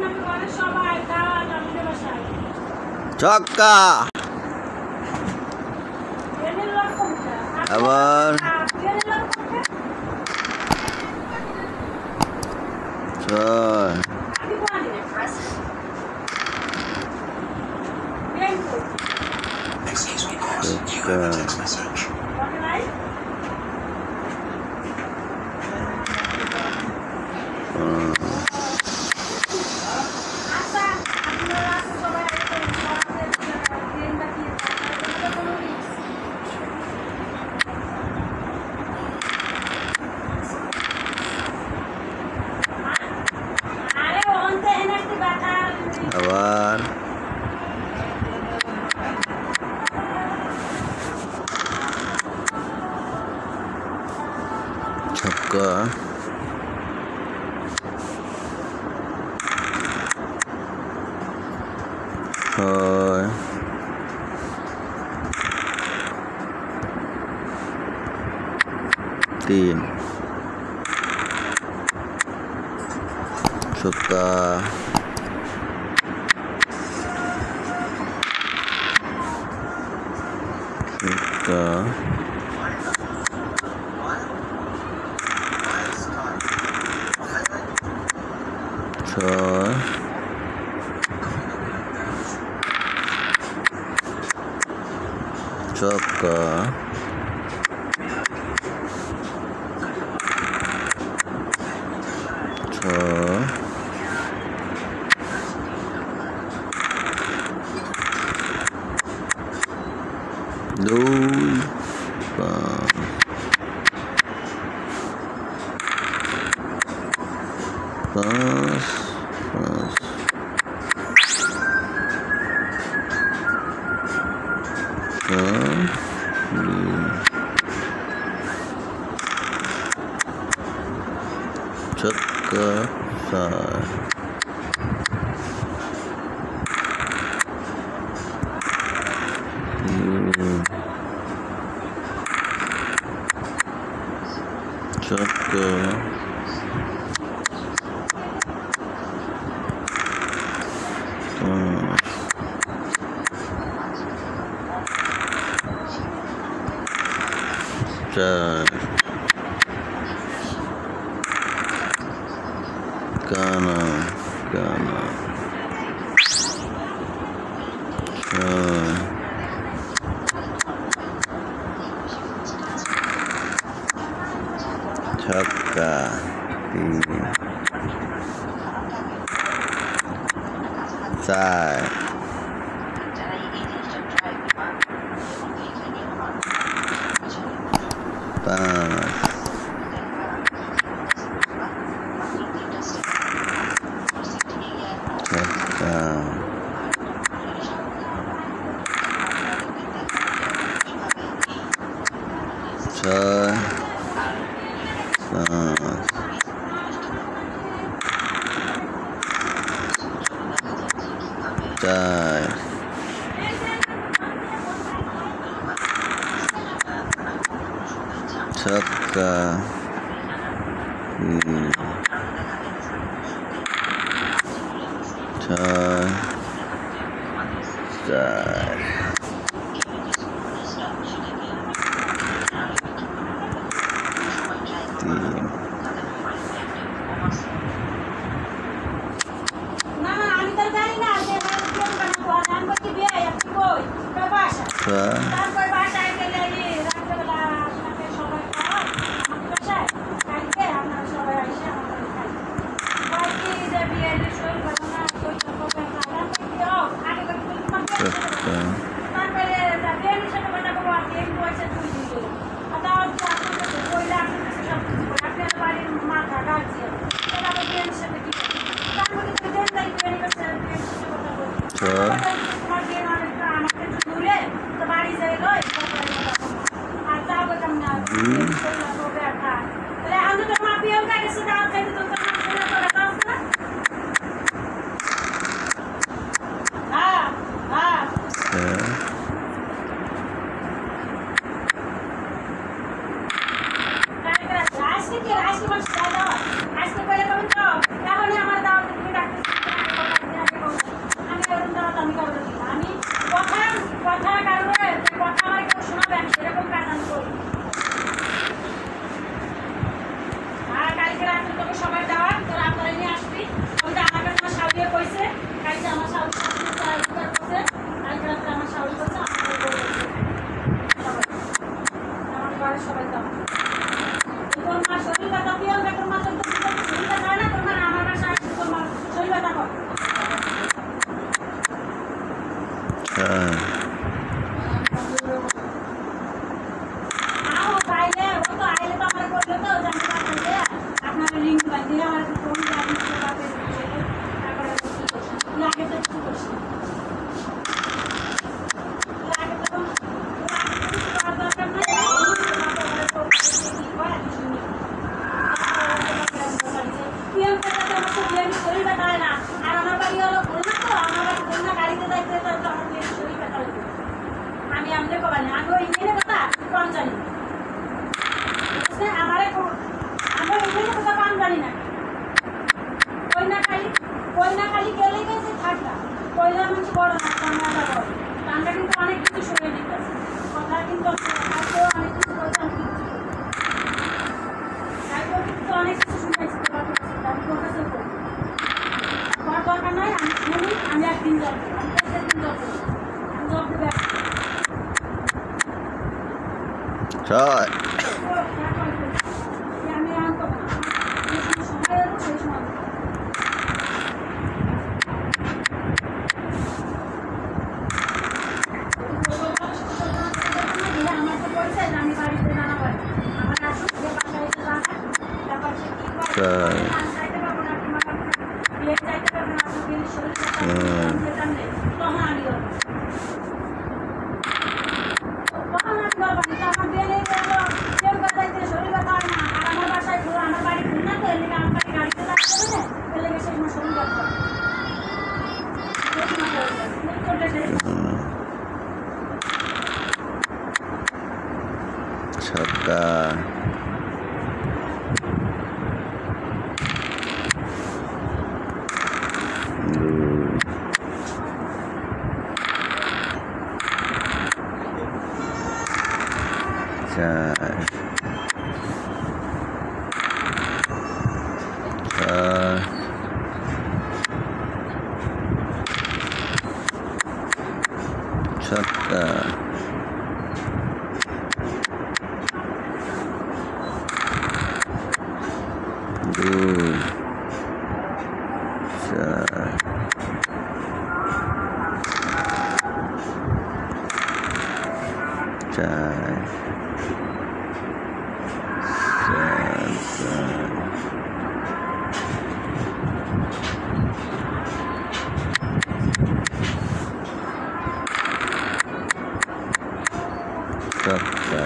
ছক্কা আবার ছয় আবার ছক্কা ছয় তিন ছক্কা ছক্কা ছয় ছক্কা ছয় দুই পাঁচ পাঁচ পাঁচ ছয় ছক্কা ছয় ছক্কা চার কানা কানা ছয় ছক্কা তিন চার পাঁচ ছক্কা ছয় পাঁচ চার ছক্কা ছয় চার তিন ছয় কয়লা খালি গেলে গেছে ঠান্ডা কয়লা মানুষ বড় না ঠান্ডাটা বড় ঠান্ডা কিন্তু অনেক কিছু সরে দিতেছে কথা কিন্তু অনেক কিছু বলতে আমি কিছু তাইও কিন্তু অনেক কিছু শুনেছি আমি তোর কাছে করি তোমার দরকার নয় আমি শুনি আমি একদিন জব দেবো আমি তো একদিন জব দেবো আমি জব দেবো ছয় আমি আনতো না সময় এলো সেই সময় আমার তো পয়সা আমি বাড়িতে জানা পারি আমার আসুক যে বাসায় এসে জানা তারপর সে কি করে চাইতে পারবো না তোমার বিয়ে চাইতে পারবো না আমার বিয়ের শরীর তখন আমি করবো তখন আমি করবো না আমার বিয়ে নেই কেউ বাজাইতে শরীর ব্যথা হয় না আর আমার বাসায় ঘুরো আমার বাড়ি ঘুর না তো এর লেগে আমার বাড়ি গাড়িতে রাখতে হবে না এর লেগে সেই সময় শরীর ব্যথা হয় ছক্কা চার ছক্কা দুই চার চার ছক্কা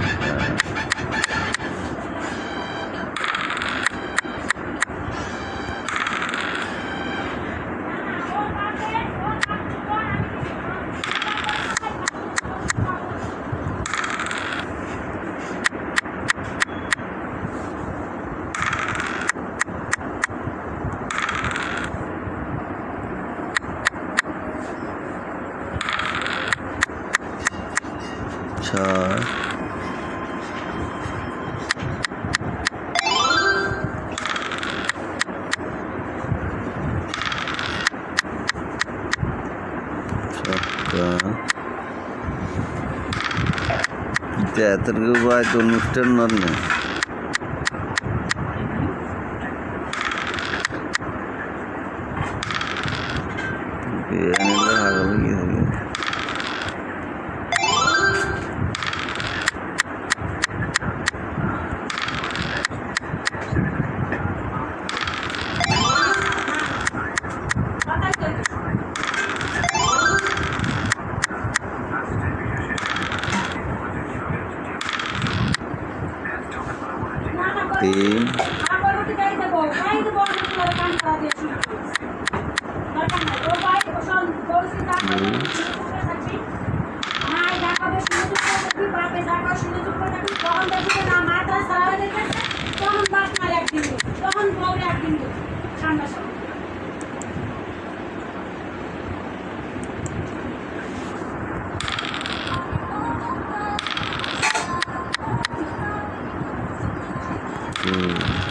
ছয় এতটুকু বাদ অনুষ্ঠান নয় না বিরিয়ানিটা ভালো লেগে থাকে তিন তখন বউরে একদিন ঠান্ডা সময় দুই